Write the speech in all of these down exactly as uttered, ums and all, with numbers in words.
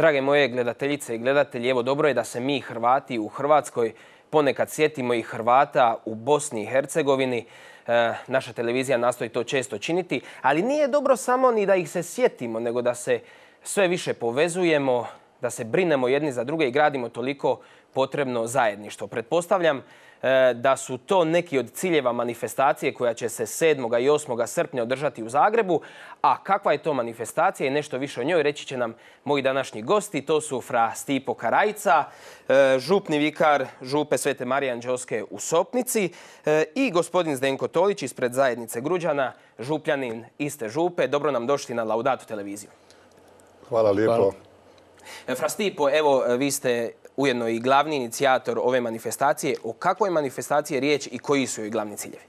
Drage moje gledateljice i gledatelji, evo dobro je da se mi Hrvati u Hrvatskoj ponekad sjetimo i Hrvata u Bosni i Hercegovini. E, naša televizija nastoji to često činiti, ali nije dobro samo ni da ih se sjetimo, nego da se sve više povezujemo, da se brinemo jedni za druge i gradimo toliko potrebno zajedništvo. Pretpostavljam e, da su to neki od ciljeva manifestacije koja će se sedmog i osmog srpnja održati u Zagrebu. A kakva je to manifestacija i nešto više o njoj reći će nam moji današnji gosti. To su fra Stipo Karajca, e, župni vikar župe Svete Marije Anđeoske u Sopnici e, i gospodin Zdenko Tolić ispred zajednice Gruđana, župljanin iste župe. Dobro nam došli na Laudatu televiziju. Hvala lijepo. Hvala. Fra Stipo, evo vi ste ujedno i glavni inicijator ove manifestacije. O kakvoj manifestaciji je riječ i koji su joj glavni ciljevi?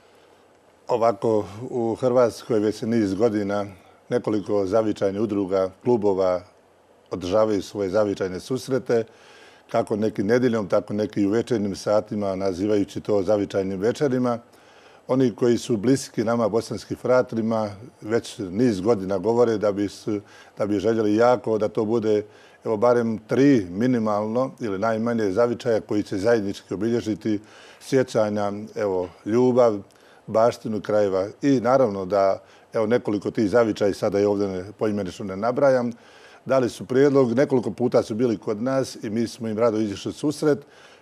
Ovako, u Hrvatskoj već niz godina nekoliko zavičajnih udruga, klubova održavaju svoje zavičajne susrete, kako neki nedjeljom, tako neki u večernjim satima, nazivajući to zavičajnim večerima. Oni koji su bliski nama, bosanskim fratrima, već niz godina govore da bi, su, da bi željeli jako da to bude evo barem tri minimalno ili najmanje zavičaja koji će zajednički obilježiti sjećanja, evo, ljubav, baštinu krajeva i naravno da evo nekoliko tih zavičaja sada je ovdje poimenično ne nabrajam. Dali su prijedlog, nekoliko puta su bili kod nas i mi smo im rado izišli susret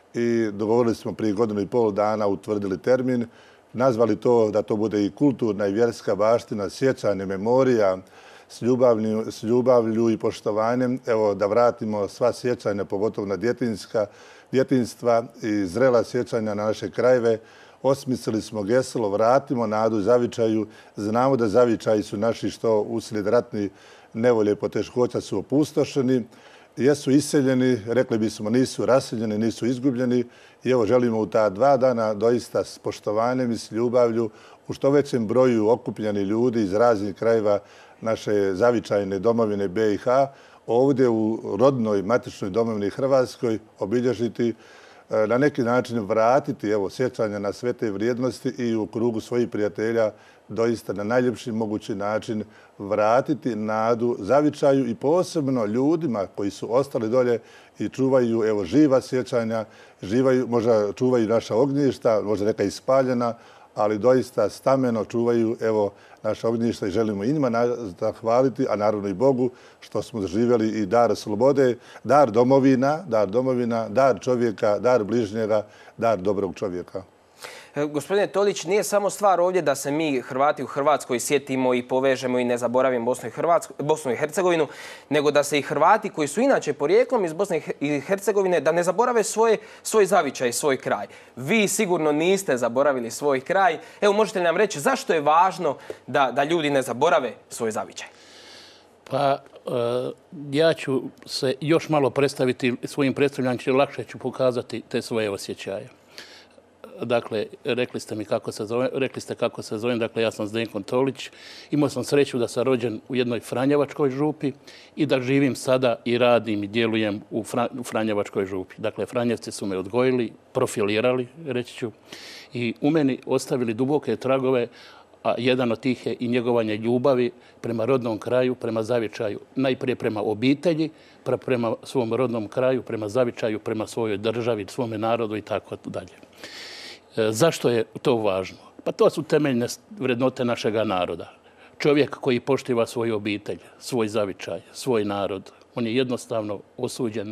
i dogovorili smo prije godinu i pol dana, utvrdili termin, nazvali to da to bude i kulturna i vjerska baština, sjećanje, memorija, s ljubavlju, s ljubavlju i poštovanjem, evo da vratimo sva sjećanja, pogotovo na djetinjska, djetinjstva i zrela sjećanja na naše krajeve. Osmislili smo geslo, vratimo nadu zavičaju. Znamo da zavičaji su naši što uslijed ratni nevolje i poteškoća su opustošeni, jesu iseljeni, rekli bismo nisu raseljeni, nisu izgubljeni i evo želimo u ta dva dana doista s poštovanjem i s ljubavlju u što većem broju okupljeni ljudi iz raznih krajeva naše zavičajne domovine B i H ovdje u rodnoj matičnoj domovini Hrvatskoj obilježiti, na neki način vratiti evo sjećanja na sve te vrijednosti i u krugu svojih prijatelja doista na najljepši mogući način vratiti nadu zavičaju i posebno ljudima koji su ostali dolje i čuvaju evo živa sjećanja, živaju, možda čuvaju naša ognjišta, možda neka ispaljena, ali doista stameno čuvaju evo naša ognjišta i želimo i njima zahvaliti, a naravno i Bogu što smo doživjeli i dar slobode, dar domovina, dar domovina, dar čovjeka, dar bližnjega, dar dobrog čovjeka. Gospodine Tolić, nije samo stvar ovdje da se mi Hrvati u Hrvatskoj sjetimo i povežemo i ne zaboravimo Bosnu i, Hrvatsku, Bosnu i Hercegovinu, nego da se i Hrvati koji su inače porijeklom iz Bosne i Hercegovine da ne zaborave svoje, svoj zavičaj, svoj kraj. Vi sigurno niste zaboravili svoj kraj. Evo, možete li nam reći zašto je važno da, da ljudi ne zaborave svoj zavičaj? Pa, ja ću se još malo predstaviti svojim predstavljanjem, lakše ću pokazati te svoje osjećaje. Dakle, rekli ste mi kako se zove, rekli ste kako se zovem, dakle ja sam Zdenko Tolić. Imao sam sreću da sam rođen u jednoj Franjevačkoj župi i da živim sada i radim i djelujem u, Fra, u Franjevačkoj župi. Dakle, Franjevci su me odgojili, profilirali, reći ću, i u meni ostavili duboke tragove, a jedan od tih je i njegovanje ljubavi prema rodnom kraju, prema zavičaju. Najprije prema obitelji, pa prema svom rodnom kraju, prema zavičaju, prema svojoj državi, svome narodu i tako dalje. Zašto je to važno? Pa to su temeljne vrednote našega naroda. Čovjek koji poštiva svoju obitelj, svoj zavičaj, svoj narod, on je jednostavno osuđen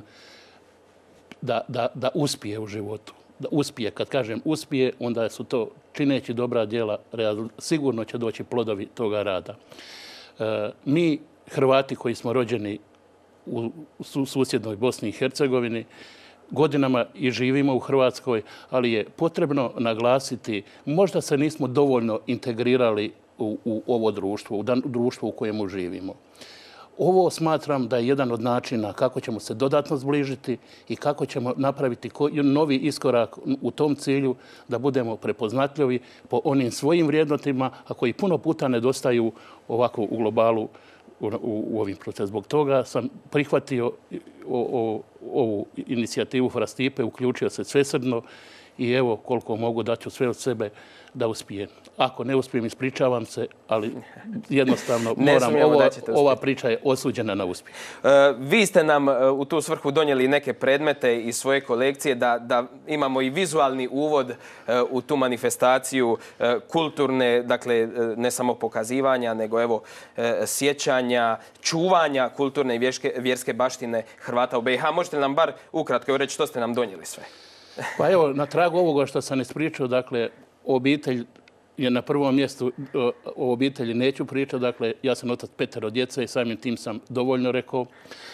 da, da, da uspije u životu. Da uspije. Kad kažem uspije, onda su to čineći dobra djela, sigurno će doći plodovi toga rada. E, mi, Hrvati koji smo rođeni u susjednoj Bosni i Hercegovini, godinama i živimo u Hrvatskoj, ali je potrebno naglasiti, možda se nismo dovoljno integrirali u, u ovo društvo, u dan, društvo u kojemu živimo. Ovo smatram da je jedan od načina kako ćemo se dodatno zbližiti i kako ćemo napraviti novi iskorak u tom cilju da budemo prepoznatljivi po onim svojim vrijednotima, a koji puno puta nedostaju ovako u globalu u, u, u ovim procesima. Zbog toga sam prihvatio o, o, ovu inicijativu Fra Stipe, uključio se svesrdno i evo koliko mogu daću sve od sebe da uspijem. Ako ne uspijem, ispričavam se, ali jednostavno moram, ovo, ova priča je osuđena na uspjeh. E, vi ste nam u tu svrhu donijeli neke predmete iz svoje kolekcije da, da imamo i vizualni uvod e, u tu manifestaciju e, kulturne, dakle ne samo pokazivanja, nego evo e, sjećanja, čuvanja kulturne i vjerske, vjerske baštine Hrvata u B i H. Možete li nam bar ukratko reći što ste nam donijeli sve? Pa evo, na tragu ovoga što sam ispričao, dakle, obitelj je na prvom mjestu, o obitelji neću pričati, dakle, ja sam otac petero djece i samim tim sam dovoljno rekao.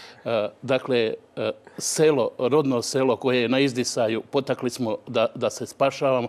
Dakle, selo, rodno selo koje je na izdisaju, potakli smo da, da se spašavamo.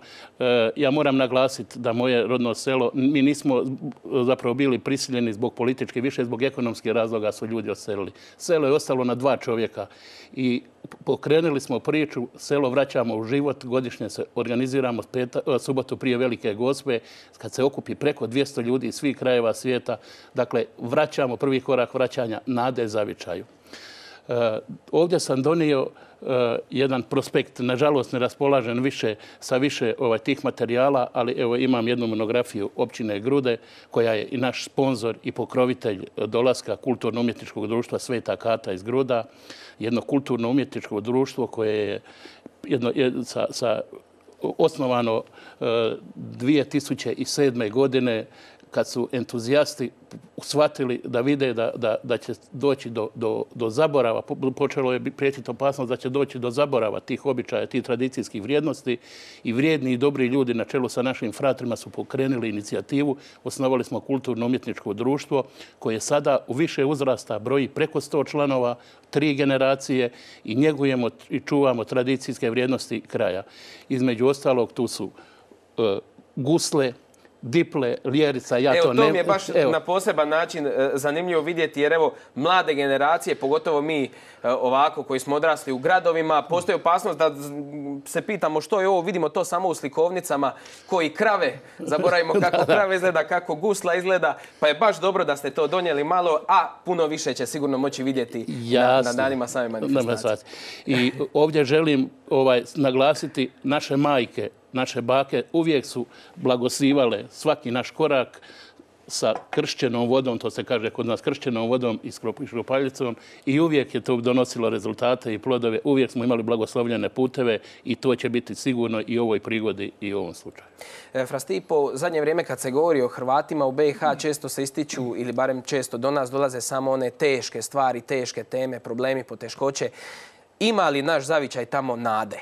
Ja moram naglasiti da moje rodno selo, mi nismo zapravo bili prisiljeni zbog političke, više zbog ekonomskih razloga su ljudi odselili. Selo je ostalo na dva čovjeka i pokrenuli smo priču, selo vraćamo u život, godišnje se organiziramo peta, subotu prije Velike Gospe, kad se okupi preko dvjesto ljudi iz svih krajeva svijeta. Dakle, vraćamo prvi korak vraćanja nade zavičaju. Uh, ovdje sam donio uh, jedan prospekt, nažalost ne raspolažen više sa više ovaj, tih materijala, ali evo imam jednu monografiju općine Grude, koja je i naš sponzor i pokrovitelj dolaska Kulturno-umjetničkog društva Sveta Kata iz Gruda, jedno kulturno-umjetničko društvo koje je jedno, je, sa, sa, osnovano uh, dvije tisuće sedme. godine, kad su entuzijasti shvatili da vide da, da, da će doći do, do, do zaborava, počelo je prijetiti opasnost da će doći do zaborava tih običaja, tih tradicijskih vrijednosti i vrijedni i dobri ljudi na čelu sa našim fratrima su pokrenuli inicijativu. Osnovali smo kulturno-umjetničko društvo koje sada u više uzrasta broji preko sto članova, tri generacije i njegujemo i čuvamo tradicijske vrijednosti kraja. Između ostalog tu su uh, gusle, diple, lijerica, ja evo, to ne... Evo, to mi je baš evo. na poseban način e, zanimljivo vidjeti, jer evo, mlade generacije, pogotovo mi e, ovako koji smo odrasli u gradovima, postoji opasnost da se pitamo što je ovo, vidimo to samo u slikovnicama, koji krave, zaboravimo kako krave izgleda, kako gusla izgleda, pa je baš dobro da ste to donijeli malo, a puno više će sigurno moći vidjeti na, na danima same manifestacije. I ovdje želim ovaj, naglasiti naše majke, naše bake uvijek su blagosivale svaki naš korak sa kršćenom vodom, to se kaže kod nas kršćenom vodom i škropaljicom i uvijek je to donosilo rezultate i plodove. Uvijek smo imali blagoslovljene puteve i to će biti sigurno i u ovoj prigodi i u ovom slučaju. E, Fra Stipo, zadnje vrijeme kad se govori o Hrvatima u B i H često se ističu ili barem često do nas dolaze samo one teške stvari, teške teme, problemi, poteškoće. Ima li naš zavičaj tamo nade?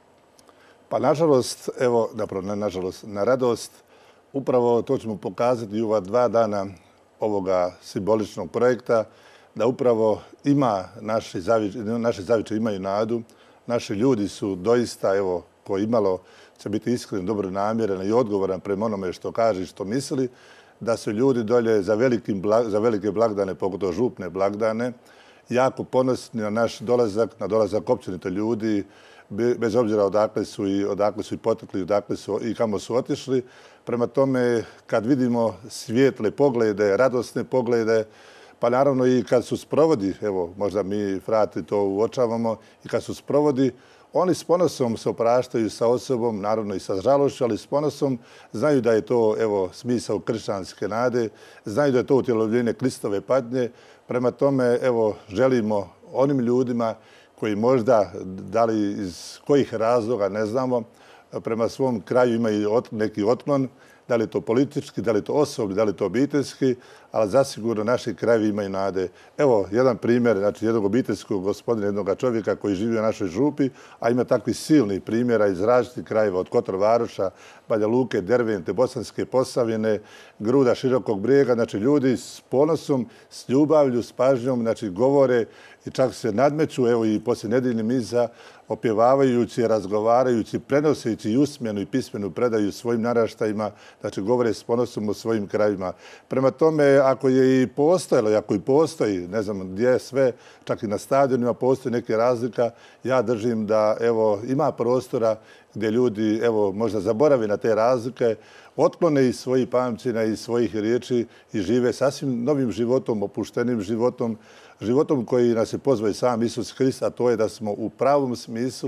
Pa nažalost, evo, napravo, ne nažalost, na radost, upravo to ćemo pokazati i ova dva dana ovoga simboličnog projekta, da upravo ima naši zavičaj, naši zavičaj imaju nadu, naši ljudi su doista, evo, ko imalo će biti iskren, dobro namjeren i odgovoran prema onome što kaže i što misli, da su ljudi dolje za, velikim, za velike blagdane, pogotovo župne blagdane, jako ponosni na naš dolazak, na dolazak općenito ljudi, bez obzira odakle su i odakle su i potekli, odakle su i kamo su otišli. Prema tome, kad vidimo svijetle poglede, radosne poglede, pa naravno i kad su sprovodi, evo, možda mi frati to uočavamo, i kad su sprovodi, oni s ponosom se opraštaju sa osobom, naravno i sa žalošću, ali s ponosom znaju da je to, evo, smisao kršćanske nade, znaju da je to utjelovljenje Kristove patnje. Prema tome, evo, želimo onim ljudima koji možda, da li iz kojih razloga, ne znamo, prema svom kraju imaju neki otklon, da li je to politički, da li je to osobni, da li je to obiteljski, ali zasigurno naši krajevi imaju nade. Evo, jedan primjer, znači jednog obiteljskog gospodina, jednog čovjeka koji živi u našoj župi, a ima takvi silni primjera iz različitih krajeva, od Kotor Varoša, Banja Luke, Dervente, Bosanske Posavine, Gruda, Širokog Brijega. Znači, ljudi s ponosom, s ljubavlju, s pažnjom, znači, govore i čak se nadmeću, evo i poslije nedeljnih misa, opjevavajući, razgovarajući, prenoseći i usmenu i pismenu predaju svojim naraštajima, znači govore s ponosom o svojim krajima. Prema tome, ako je i postojalo, ako i postoji, ne znam gdje je sve, čak i na stadionima postoji neke razlika, ja držim da evo ima prostora gdje ljudi evo možda zaborave na te razlike, otklone iz svojih pamćenja i svojih riječi i žive sasvim novim životom, opuštenim životom, životom koji nas je pozvao i sam Isus Hrist, a to je da smo u pravom smislu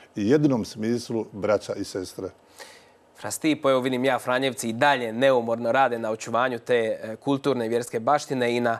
i jedinom smislu braća i sestre. Fra Stipo, evo vidim ja, Franjevci i dalje neumorno rade na očuvanju te kulturne i vjerske baštine i na,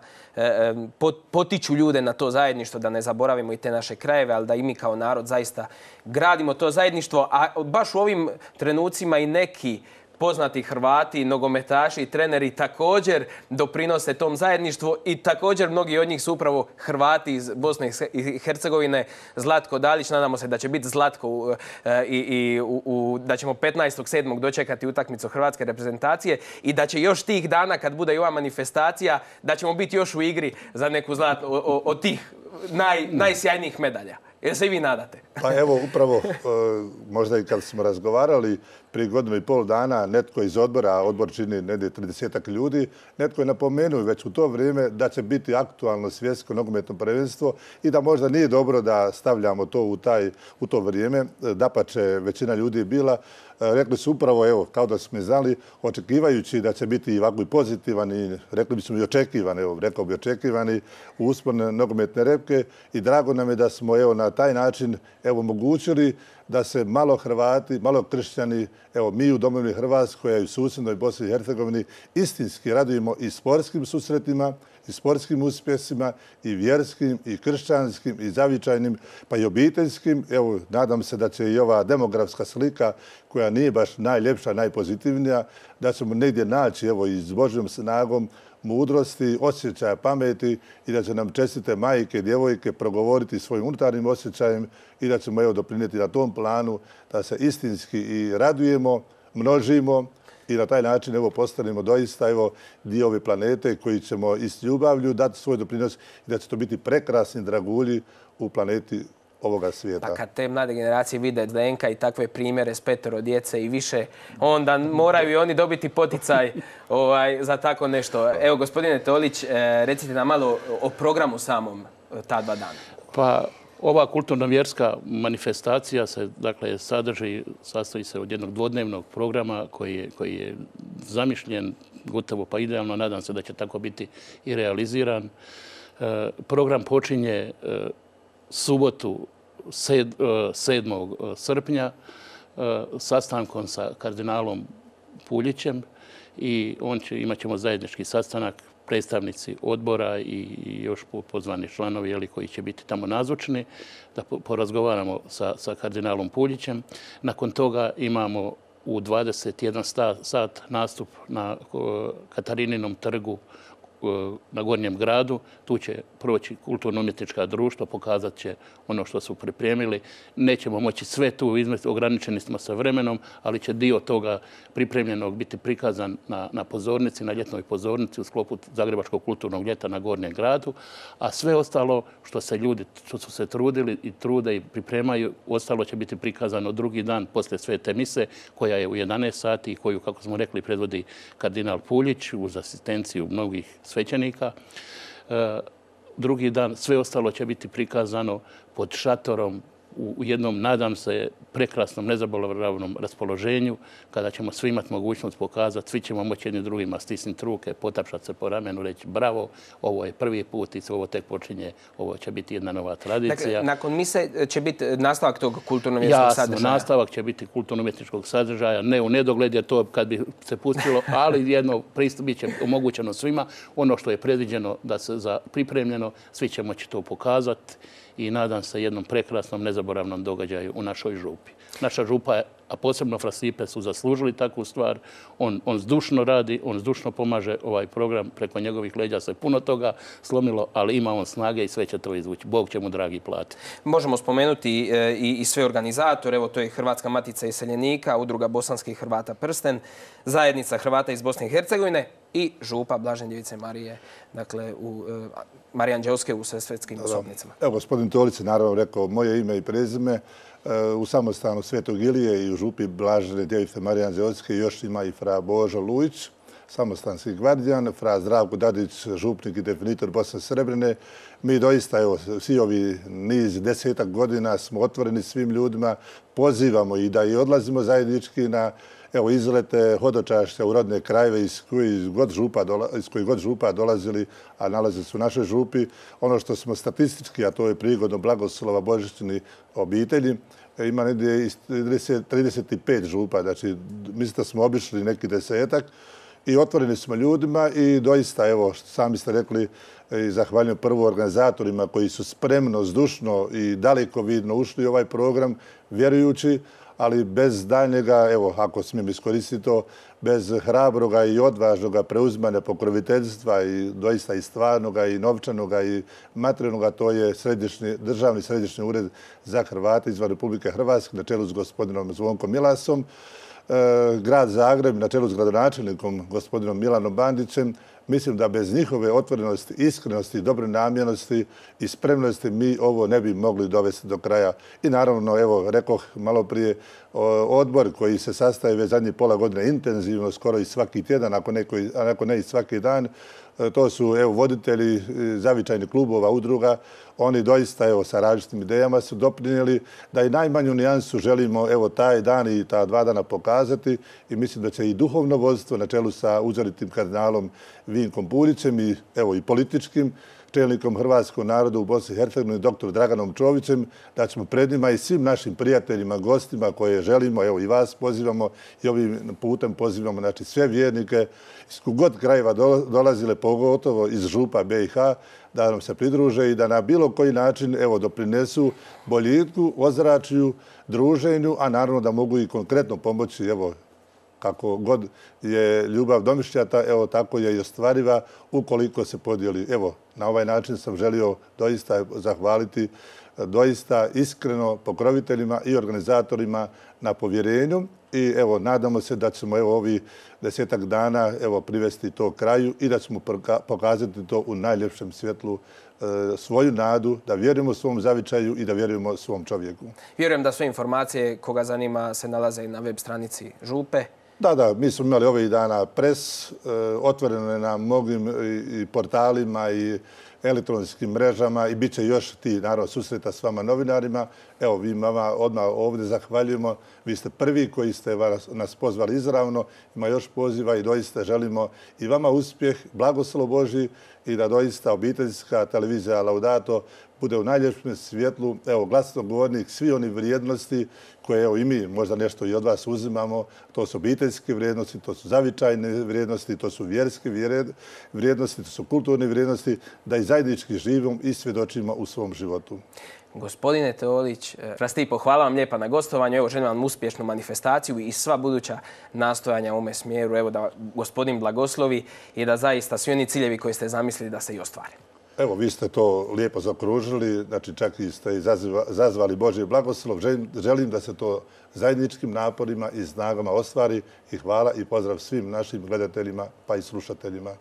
potiču ljude na to zajedništvo, da ne zaboravimo i te naše krajeve, ali da i mi kao narod zaista gradimo to zajedništvo. A baš u ovim trenucima i neki poznati Hrvati, nogometaši i treneri također doprinose tom zajedništvu i također mnogi od njih su upravo Hrvati iz Bosne i Hercegovine. Zlatko Dalić, nadamo se da će biti Zlatko i, i u, u, da ćemo petnaestog sedmog dočekati utakmicu hrvatske reprezentacije i da će još tih dana kad bude i ova manifestacija, da ćemo biti još u igri za neku zlatnu od tih naj, najsjajnijih medalja. Jel se i vi nadate? Pa evo, upravo, možda i kad smo razgovarali prije godinu i pol dana, netko iz odbora, a odbor čini negdje tridesetak ljudi, netko je napomenuo već u to vrijeme da će biti aktualno svjetsko nogometno prvenstvo i da možda nije dobro da stavljamo to u, taj, u to vrijeme. Dapače, većina ljudi je bila. Rekli su upravo, evo, kao da smo znali, očekivajući da će biti ovako i pozitivan i rekli bismo i očekivan, evo, rekao bi očekivani uspon nogometne repke i drago nam je da smo evo, na taj način evo, omogućili da se malo Hrvati, malo kršćani, evo mi u domovini Hrvatskoj, a i u susjednoj Bosni i Hercegovini istinski radujemo i sportskim susretima, i sportskim uspjesima, i vjerskim, i kršćanskim, i zavičajnim, pa i obiteljskim. Evo, nadam se da će i ova demografska slika, koja nije baš najljepša, najpozitivnija, da ćemo negdje naći, evo, i s Božjom snagom, mudrosti, osjećaja, pameti i da će nam čestite majke, djevojke progovoriti svojim unutarnjim osjećajem i da ćemo evo doprinijeti na tom planu da se istinski i radujemo, množimo i na taj način evo postanemo doista evo dio ove planete koji ćemo i s ljubavlju dati svoj doprinos i da će to biti prekrasni dragulji u planeti ovoga svijeta. Pa kad te mlade generacije vide Zdenka i takve primjere s petero djece i više, onda moraju i oni dobiti poticaj ovaj, za tako nešto. Evo, gospodine Tolić, recite nam malo o programu samom ta dva dana. Pa ova kulturno-vjerska manifestacija se, dakle, sadrži, sastoji se od jednog dvodnevnog programa koji je, koji je zamišljen gotovo pa idealno. Nadam se da će tako biti i realiziran. E, program počinje e, subotu sedmog srpnja sastankom sa kardinalom Puljićem i on će, imat ćemo zajednički sastanak, predstavnici odbora i još pozvani članovi jeli, koji će biti tamo nazočni, da porazgovaramo sa, sa kardinalom Puljićem. Nakon toga imamo u dvadeset jedan sat nastup na Katarininom trgu na Gornjem gradu. Tu će proći kulturno-umjetnička društva, pokazat će ono što su pripremili. Nećemo moći sve tu izmesti, ograničeni smo sa vremenom, ali će dio toga pripremljenog biti prikazan na, na pozornici, na ljetnoj pozornici u sklopu Zagrebačkog kulturnog ljeta na Gornjem gradu, a sve ostalo što se ljudi, što su se trudili i trude i pripremaju, ostalo će biti prikazano drugi dan poslije Svete mise, koja je u jedanaest sati i koju, kako smo rekli, predvodi kardinal Puljić uz asistenciju mnogih svećenika. Drugi dan sve ostalo će biti prikazano pod šatorom u jednom, nadam se, prekrasnom, nezaboravnom raspoloženju, kada ćemo svi imati mogućnost pokazati, svi ćemo moći jedni drugima stisniti ruke, potapšati se po ramenu, reći bravo, ovo je prvi put i ovo tek počinje, ovo će biti jedna nova tradicija. Dakle, nakon mise će biti nastavak tog kulturno-umjetničkog sadržaja? Jasno, nastavak će biti kulturno-umjetničkog sadržaja, ne u nedogled, jer to kad bi se pustilo, ali jedno pristup bit će omogućeno svima. Ono što je predviđeno da se za pripremljeno, svi će moći to pokazati i nadam se jednom prekrasnom, nezaboravnom događaju u našoj župi. Naša župa, a posebno Fra Stipe, su zaslužili takvu stvar. On, on zdušno radi, on zdušno pomaže ovaj program. Preko njegovih leđa se puno toga slomilo, ali ima on snage i sve će to izvući. Bog će mu dragi plati. Možemo spomenuti i, i sve organizatore. Evo, to je Hrvatska matica iseljenika, Udruga bosanskih Hrvata Prsten, Zajednica Hrvata iz Bosne i Hercegovine i župa Blažene Djevice Marije, dakle, u Marije Anđelske u Sesvetskim Osobnicama. Evo, gospodin Tolić je naravno rekao moje ime i prezime. U samostanu Svetog Ilije i u župi Blažene Djevice Marije Anđelske još ima i fra Božo Lujić, samostanski gvardijan, fra Zdravko Dadić, župnik i definitor Bosne Srebrene. Mi doista, evo, svi ovi niz desetak godina smo otvoreni svim ljudima, pozivamo i da i odlazimo zajednički na evo, izlete, hodočašća u rodne krajeve iz kojih god župa, iz kojih god župa dolazili, a nalaze se u našoj župi. Ono što smo statistički, a to je prigodno blagoslova božićni obitelji, ima negdje trideset pet župa. Znači, mislim da smo obišli neki desetak i otvoreni smo ljudima i doista, evo, sami ste rekli, i zahvaljujem prvo organizatorima koji su spremno, zdušno i dalekovidno ušli u ovaj program, vjerujući, ali bez daljnjega, evo, ako smijem iskoristiti to, bez hrabroga i odvažnoga preuzimanja pokroviteljstva i doista i stvarnoga i novčanoga i materijalnoga, to je središnji, državni središnji ured za Hrvate izvan Republike Hrvatske na čelu s gospodinom Zvonkom Milasom, grad Zagreb na čelu s gradonačelnikom gospodinom Milanom Bandićem. Mislim da bez njihove otvorenosti, iskrenosti, dobre namjernosti i spremnosti mi ovo ne bi mogli dovesti do kraja. I naravno, evo, rekoh malo prije, odbor koji se sastaje već zadnjih pola godine intenzivno, skoro i svaki tjedan, ako, neko, ako ne i svaki dan, to su evo, voditelji zavičajnih klubova, udruga. Oni doista evo, sa različitim idejama su doprinijeli da i najmanju nijansu želimo evo, taj dan i ta dva dana pokazati i mislim da će i duhovno vodstvo na čelu sa uzoritim kardinalom Vinkom Puljićem i, evo, i političkim čelnikom hrvatskog naroda u Bosni i Hercegovini, doktor Draganom Čovićem, da ćemo pred njima i svim našim prijateljima, gostima koje želimo, evo i vas pozivamo i ovim putem pozivamo znači, sve vjernike iz kogod krajeva dolazile, pogotovo iz župa B i H, da nam se pridruže i da na bilo koji način evo, doprinesu boljitku, ozračju, druženju, a naravno da mogu i konkretno pomoći evo, kako god je ljubav domišljata, evo tako je i ostvariva ukoliko se podijeli. Evo, na ovaj način sam želio doista zahvaliti doista iskreno pokroviteljima i organizatorima na povjerenju i evo, nadamo se da ćemo evo, ovi desetak dana evo, privesti to kraju i da ćemo pokazati to u najljepšem svjetlu e, svoju nadu, da vjerujemo svom zavičaju i da vjerujemo svom čovjeku. Vjerujem da sve informacije koga zanima se nalaze i na web stranici župe. Da, da, mi smo imali ovih dana pres, e, otvoreno je na mnogim i, i portalima i elektronskim mrežama i bit će još ti, naravno, susreta s vama novinarima. Evo, vi vama odmah ovdje zahvaljujemo. Vi ste prvi koji ste vas, nas pozvali izravno. Ima još poziva i doista želimo i vama uspjeh, blagoslov Božji i da doista obiteljska televizija Laudato bude u najljepšem svjetlu, evo, glasnogovornik svi oni vrijednosti koje evo, i mi možda nešto i od vas uzimamo. To su obiteljske vrijednosti, to su zavičajne vrijednosti, to su vjerske vrijednosti, to su kulturne vrijednosti, da i zajednički živimo i svjedočimo u svom životu. Gospodine Teolić, Frastipo, hvala vam lijepa na gostovanju. Evo, želim vam uspješnu manifestaciju i sva buduća nastojanja u ovome smjeru. Evo, da gospodin blagoslovi i da zaista svi oni ciljevi koji ste zamislili da se i ostvare. Evo, vi ste to lijepo zakružili, znači čak i ste zazvali Božji blagoslov. Želim, želim da se to zajedničkim naporima i snagama ostvari i hvala i pozdrav svim našim gledateljima pa i slušateljima.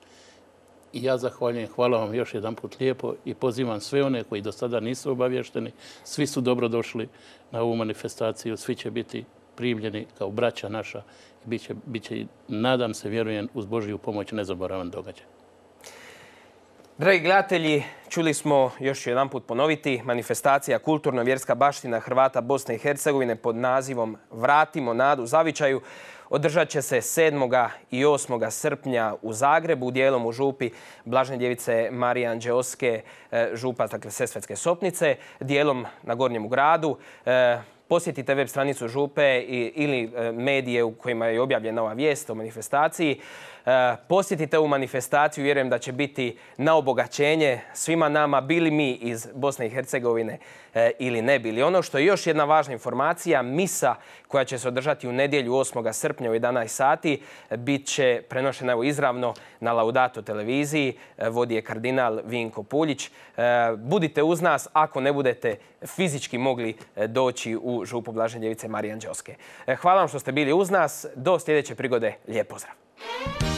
I ja zahvaljujem, hvala vam još jedan put lijepo i pozivam sve one koji do sada nisu obavješteni. Svi su dobro došli na ovu manifestaciju, svi će biti primljeni kao braća naša i bit će, bit će, nadam se, vjerujem, uz Božju pomoć nezaboravan događaj. Dragi gledatelji, čuli smo, još ću jedan put ponoviti, manifestacija Kulturno-vjerska baština Hrvata Bosne i Hercegovine pod nazivom Vratimo nadu zavičaju održat će se sedmoga i osmoga srpnja u Zagrebu, dijelom u župi Blažene djevice Marije Anđeoske, župa dakle, Sesvetske Sopnice, dijelom na Gornjemu gradu. Posjetite web stranicu župe ili medije u kojima je objavljena ova vijest o manifestaciji. Posjetite ovu manifestaciju, vjerujem da će biti na obogaćenje svima nama, bili mi iz Bosne i Hercegovine ili ne bili. Ono što je još jedna važna informacija, misa koja će se održati u nedjelju osmoga srpnja u jedanaest sati bit će prenošena evo izravno na Laudato televiziji, vodi je kardinal Vinko Puljić. Budite uz nas ako ne budete fizički mogli doći u župu Blažene djevice Marije Anđeoske. Hvala vam što ste bili uz nas. Do sljedeće prigode. Lijep pozdrav!